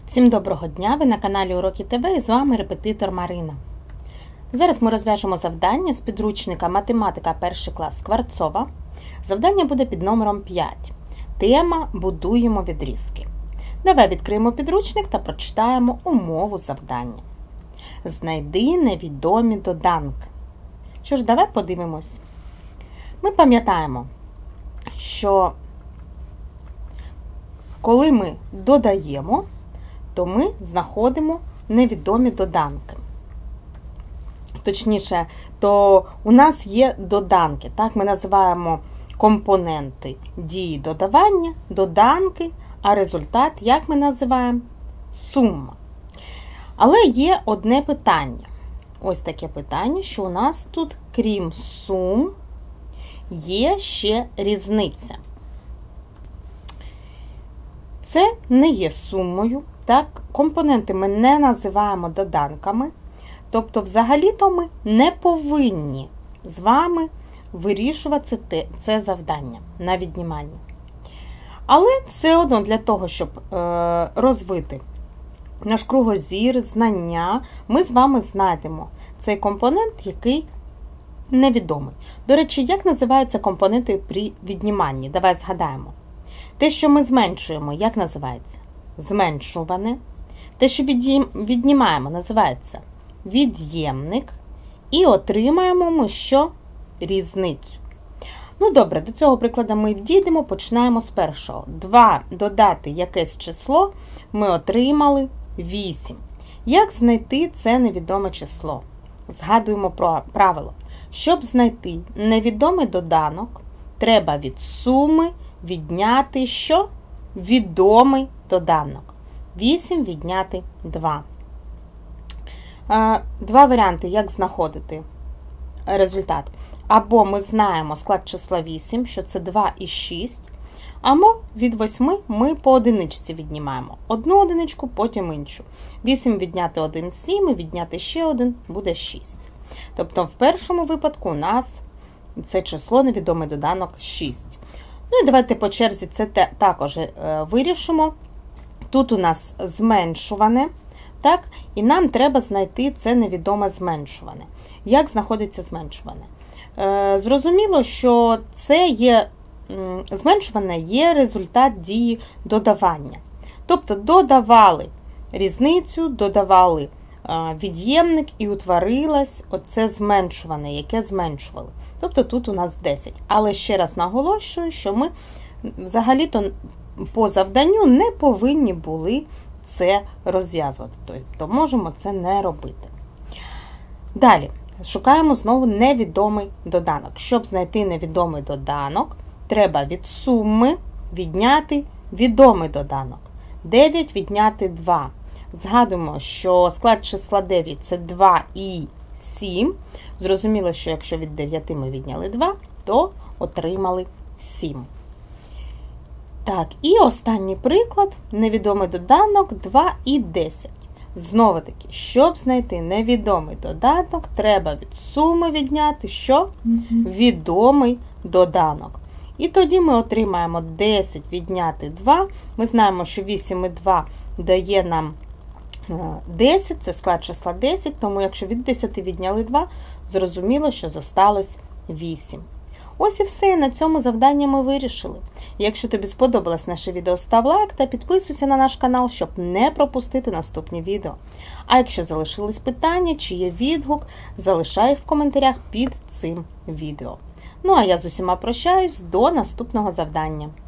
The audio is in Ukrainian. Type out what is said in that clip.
Всім доброго дня! Ви на каналі Уроки ТВ і з вами репетитор Марина. Зараз ми розв'яжемо завдання з підручника Математика 1 клас Скворцова. Завдання буде під номером 5. Тема «Будуємо відрізки». Давай відкриємо підручник та прочитаємо умову завдання. Знайди невідомі доданки. Що ж, давай подивимось. Ми пам'ятаємо, що коли ми додаємо, то ми знаходимо невідомі доданки. Точніше, то у нас є доданки. Так, ми називаємо компоненти дії додавання, доданки, а результат, як ми називаємо? Сума. Але є одне питання. Ось таке питання, що у нас тут, крім сум, є ще різниця. Це не є сумою. Так, компоненти ми не називаємо доданками, тобто взагалі-то ми не повинні з вами вирішувати це завдання на віднімання. Але все одно для того, щоб розвити наш кругозір, знання, ми з вами знайдемо цей компонент, який невідомий. До речі, як називаються компоненти при відніманні? Давай згадаємо. Те, що ми зменшуємо, як називається? Зменшуване. Те, що віднімаємо, називається від'ємник. І отримаємо ми що? Різницю. Ну добре, до цього прикладу ми дійдемо, починаємо з першого. 2 додати якесь число, ми отримали 8. Як знайти це невідоме число? Згадуємо про правило. Щоб знайти невідомий доданок, треба від суми відняти що? Відомий доданок. 8 відняти 2. Два варіанти, як знаходити результат. Або ми знаємо склад числа 8, що це 2 і 6, або від 8 ми по одиничці віднімаємо. Одну одиничку, потім іншу. 8 відняти 1 – 7, і відняти ще 1 буде 6. Тобто в першому випадку у нас це число невідомий доданок 6. Ну і давайте по черзі це також вирішимо. Тут у нас зменшуване, так? І нам треба знайти це невідоме зменшуване. Як знаходиться зменшуване? Зрозуміло, що це є, зменшуване є результат дії додавання. Тобто додавали різницю, додавали від'ємник і утворилось оце зменшуване, яке зменшували. Тобто тут у нас 10. Але ще раз наголошую, що ми взагалі-то по завданню не повинні були це розв'язувати. Тобто можемо це не робити. Далі, шукаємо знову невідомий доданок. Щоб знайти невідомий доданок, треба від суми відняти відомий доданок. 9 відняти 2. Згадуємо, що склад числа 9 – це 2 і 7. Зрозуміло, що якщо від 9 ми відняли 2, то отримали 7. Так, і останній приклад. Невідомий доданок 2 і 10. Знову таки, щоб знайти невідомий доданок, треба від суми відняти що? Відомий доданок. І тоді ми отримаємо 10 відняти 2. Ми знаємо, що 8 і 2 дає нам 10, це склад числа 10, тому якщо від 10 відняли 2, зрозуміло, що зосталось 8. Ось і все, на цьому завдання ми вирішили. Якщо тобі сподобалось наше відео, став лайк та підписуйся на наш канал, щоб не пропустити наступні відео. А якщо залишились питання чи є відгук, залишай їх в коментарях під цим відео. Ну а я з усіма прощаюсь, до наступного завдання.